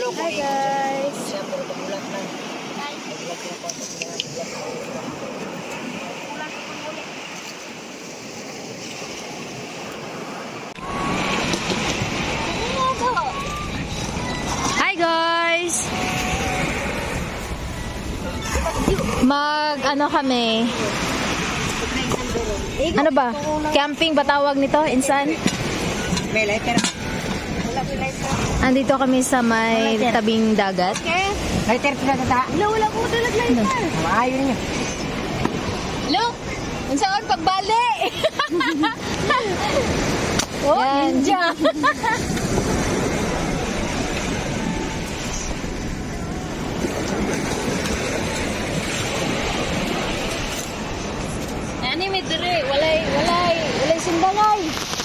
Hi guys! Hi guys! Ano kami? Ano ba? Camping ba tawag nito? Insan? May lighter. Andito kami sa may tabing dagat. Lighter pila tata. Wala ko talaga lighter. Maayo niyo. Look! Unsaon pagbali? Oh, ninja! Ani may dire, walay sindangay.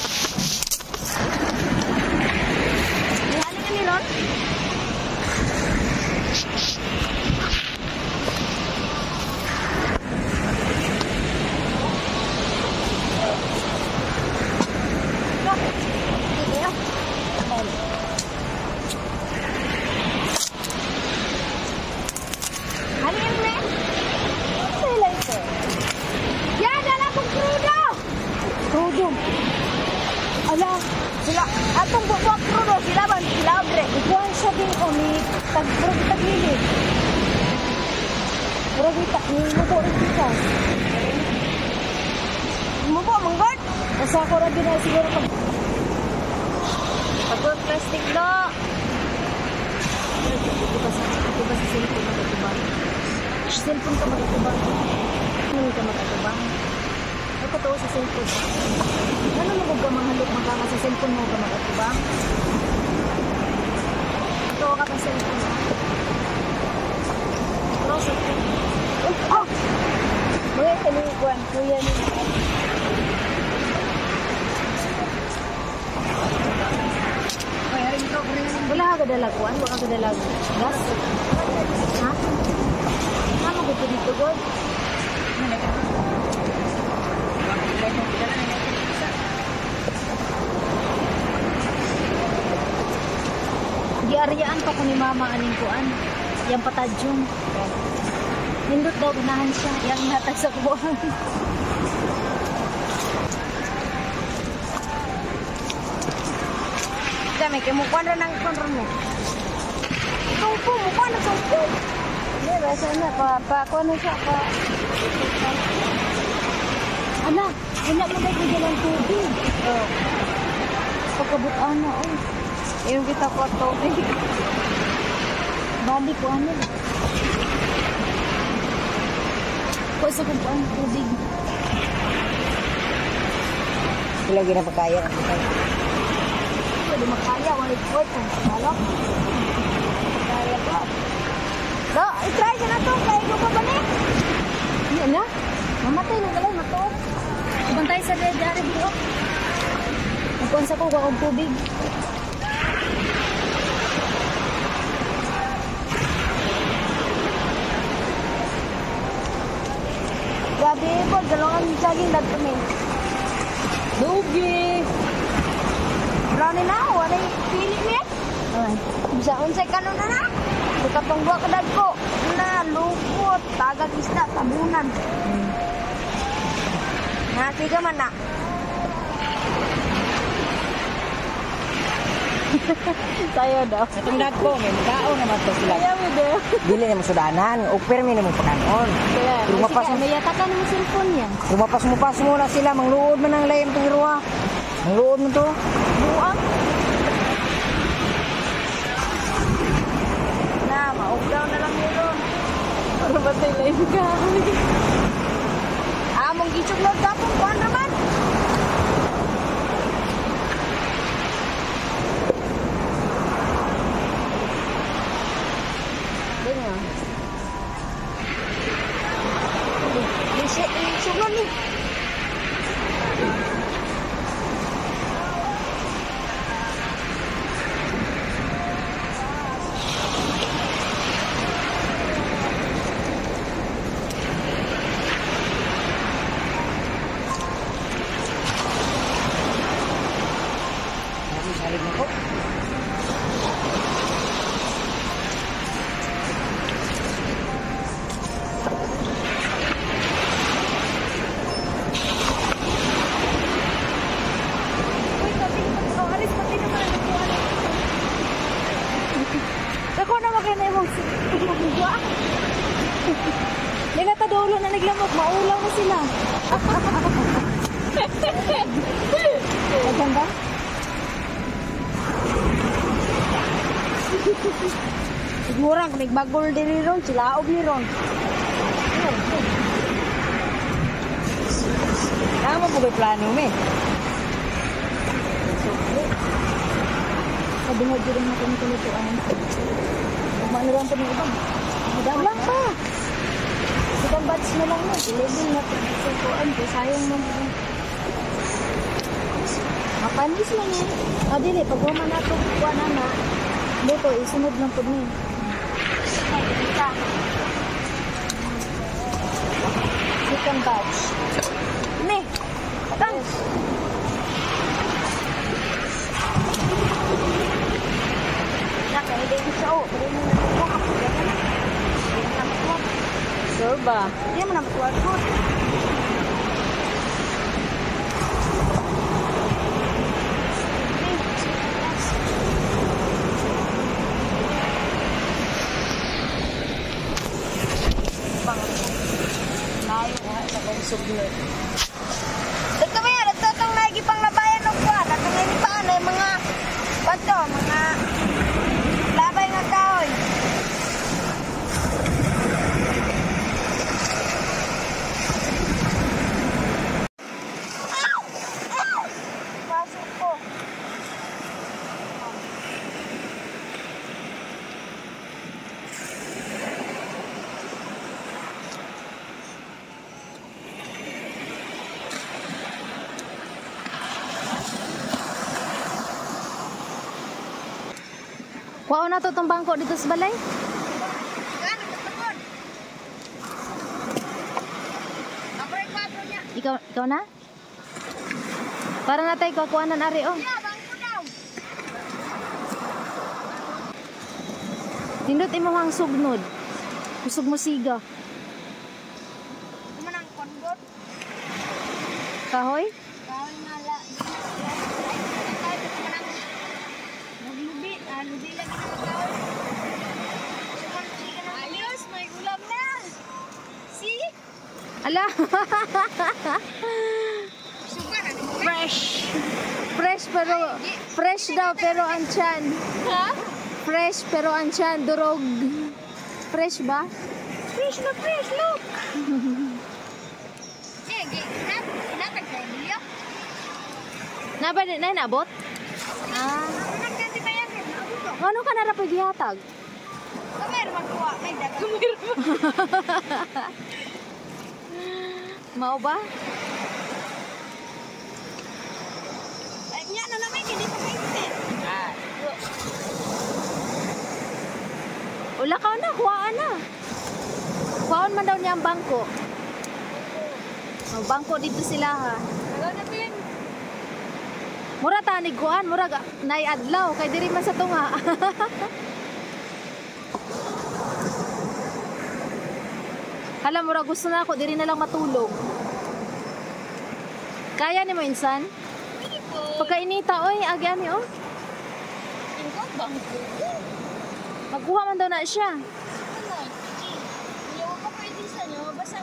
Ano ka nilon? Sila atong bubuak krudo sila ban sila ogre ikuan sa din oni taglili pero kita ni mo rin kita mo po manggod asa ko ra din siguro pag plastic do ito ba sa cellphone magtubang cellphone ka magtubang hindi ka magtubang ako to sa cellphone. Ano mo ka mahalok magkama sa cellphone mo ka magtubang? Ito ka pa cellphone. Pero sa oh! Mga kanikuan, kuya ni. Wala ka dalaguan? Wala ka dalag gas? Ha? Ano ko dito, God? Giaryaan pa ko ni mama aning kuan. Yang patadyong. Nindot daw unahan siya. Yang natag sa kubuhan. Dami, kaya mukuan na ng konron mo. Tungpo, mukuan na tungpo. Hindi, basa na. Kuan na siya. Anak, wala mo kayo kaya ng tubig. Oo. Pagkabutaan na, oh. Yung kita ko tubig. Balik ko, ano. Kung sa kubuan, tubig. Sila ginapakaya. Pwede makaya, walit ko. Malok. Makaya ka. No, i-try siya na ito. Kaya ko pa ba ni? Yan na. Mamatay na galay, matuot. Bantay sa dari bro. Nagkuhan sa ko, wakag tubig. Gabi po, dalawang saging dad kami. Dugi! Brownie na, wala yung pilit niya. Bisa unsay ka na na. Kapag buwa ka dad ko, na lupot, tagag isda, tabunan. Nati ka man na. Tayo daw. Itong dad ko, may mukao naman to sila. Kaya mo daw. Dili na mo sudanan. Upir mi na mo pakanon. Kaya, may yatakan mo cellphone yan. Rumapas muna sila. Mangluod man ang layam itong iruwa. Mangluod mo to. Buang. Na, ma-off-down na lang nyo. Para batay lain ka. Mong gichuglod ka po. Kuhan naman. Ganyan. Gichuglod ni. Siguro na naglamok, maulaw na sila. Maganda? Siguro kung nagbagol din ron, sila obi ron. Tama po kay plano me. Sabihan din rin natin ito lutuan. Kumanuran pa ng ibang. Madam lang pa. Isang batch na lang na. Level na ito lutuan. Sayang mo. Mapanis lang eh. O dili, pag human na ito, kuha na na. Luto, isunod lang po niya. Second batch. Ne! Tang! Hindi ko siya, oh. Pero yung nalito, kapag na. Hindi mo na matuwag. Sure ba? Hindi mo na matuwag ko. Layo nga sa kong sugnod. Dito mo yan, dito itong naigipang labayan ng kuwan. At ang inipaan ay mga, bato, mga labay ng kahoy. Pasok ko. Kuha na to itong bangko dito sa balay. Ikaw na? Para natay kuha na ari oh. Tindot imo hang sugnod. Kusog mo siga. Manang konbot. Kahoy? Kahoy nala. Lubi lagi na kahoy. Ayos, may ulam na. See? Ala. Fresh daw pero ang tiyan. Ha? Fresh pero ang tiyan durog. Fresh ba? Fresh, look. Nabad na nabot? Ah. Ano ka na rapid yatag? Kamer magkuha kay kamer. Mau ba? Nya na naman hindi pa kayo. Ula ka na, kuhaan na. Kuhaan man daw niya ang bangko. Oh, bangko dito sila ha. Mura tanig kuhaan, mura naiadlaw kay diri man sa tunga. Hala, mura gusto na ako, diri na lang matulog. Kaya ni mo insan? Pagkainita, oy, agyan ni oh. Magkuha man daw na siya. Ayaw ko pwede sa nyo, basta.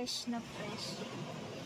Fresh na fresh.